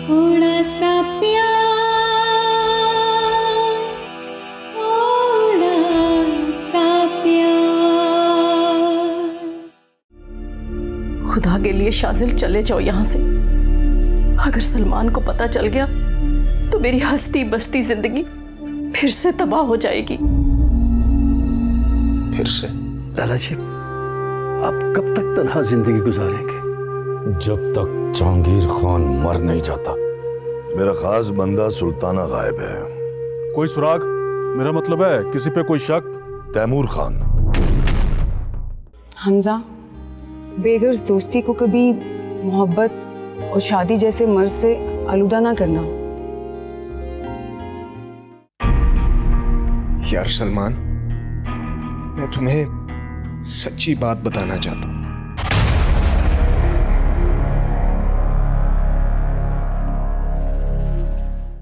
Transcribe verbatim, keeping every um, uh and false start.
थोड़ा सा प्यार, थोड़ा सा प्यार। खुदा के लिए शाजिल चले जाओ यहाँ से। अगर सलमान को पता चल गया तो मेरी हंसती बसती जिंदगी फिर से तबाह हो जाएगी। फिर से? लाला जी, आप कब तक तन्हा जिंदगी गुजारेंगे? जब तक जहांगीर खान मर नहीं जाता। मेरा खास बंदा सुल्ताना गायब है। कोई सुराग? मेरा मतलब है किसी पे कोई शक? तैमूर खान। हमजा, बेगर्स दोस्ती को कभी मोहब्बत और शादी जैसे मर्ज से आलूदा ना करना। यार सलमान, मैं तुम्हें सच्ची बात बताना चाहता हूँ।